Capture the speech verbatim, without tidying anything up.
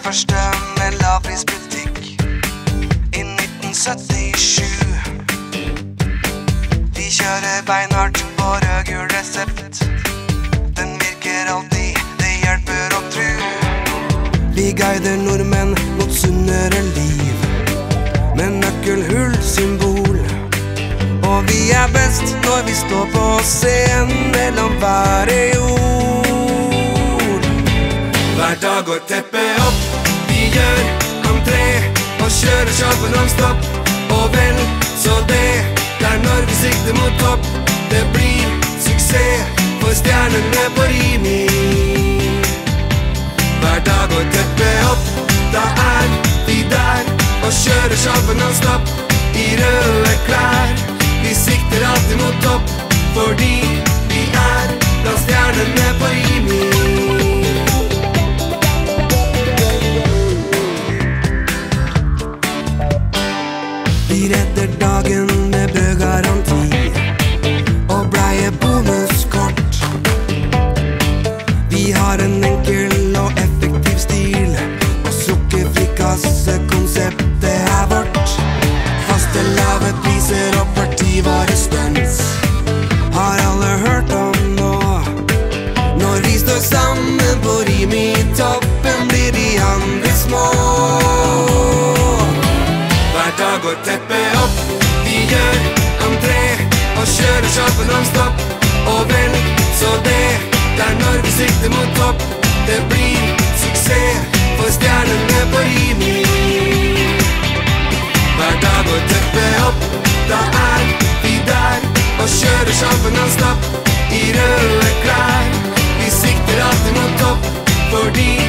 første med lavprisbutikk i nitten syttisju. Vi kjører beinhardt på rød-gul resept. Den virker alltid, det hjelper å tru. Vi guider nordmenn mot sunnere liv med nøkkelhull-symbol. Og vi er best når vi står på scenen mellom været jord. Hver dag går teppet opp, vi gjør entré og kjører showet non-stop. Og vel, så det, det er når vi sikter mot topp. Det blir suksess for stjernene på Rimi. Hver dag går teppet opp, da er vi der og kjører showet non-stop i røde klær. Vi sikter alltid mot topp, fordi vi er blant stjernene på Rimi. Vi redder dagen med brødgaranti og bleie bonuskort. Vi har en enkel og effektiv stil, og sukkerfri kassekonseptet er vårt. Faste lave priser og partivarestunts har alle hørt om nå. Når vi står sammen på Rimi, toppen blir de andre små. Hver dag går teppet opp, vi gjør entré og kjører showet non-stop. Og vel, så det, det er når vi sikter mot topp. Det blir suksess for stjernene på Rimi. Hver dag går teppet opp, da er vi der og kjører showet non-stop i røde klær. Vi sikter alltid mot topp, fordi